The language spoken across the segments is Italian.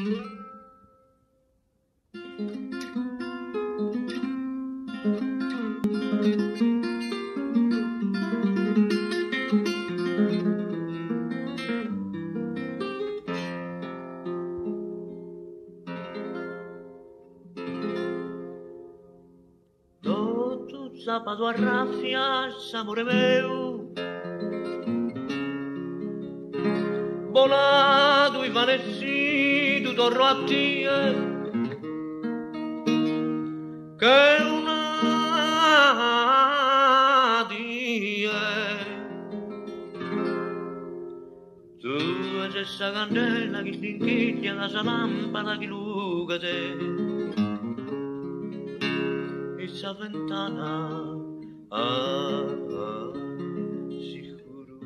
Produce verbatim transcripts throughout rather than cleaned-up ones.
Sábado arrafias, amore meu, volado e vanecido torno a ti, che una die. Tu es essa candela che stinchiglia la sua lampada che luga te. Essa ventana, ah, ah, sicuro.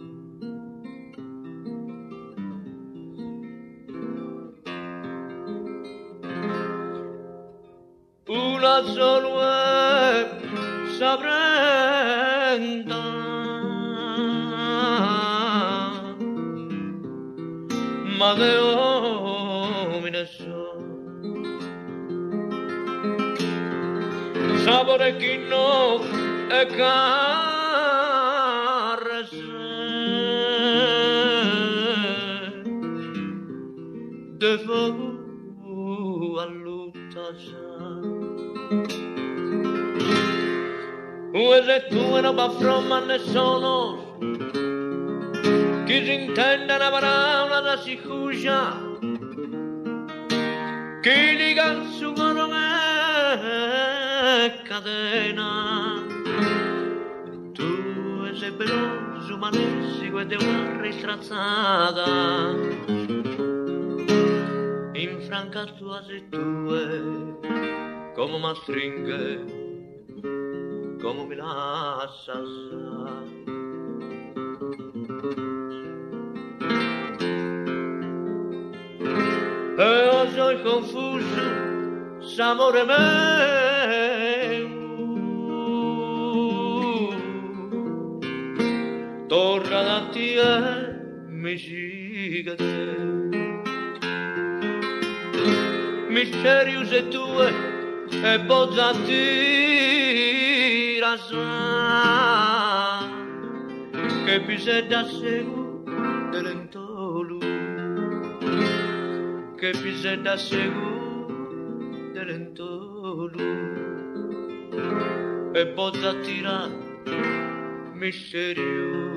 Una solo è saprenta, ma che uomini sono. Sapore chi no e caresse de fu a luttasa. Se tu e non va from a nessuno chi si intende una parola da sicura chi dica su nome catena. Tu sei peloso malessico ed è una ristrazzata infranca tua sei tue come mi stringe come mi lascia e io sono confuso s'amore meu torna da te e mi siga te misterius e tue e bozza ti rasa che pisetta segu dell'entolu che pisetta segu dell'entolu e bozza tira misterius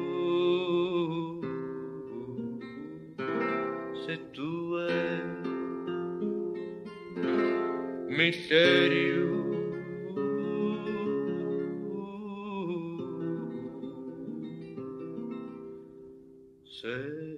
se tue misterius se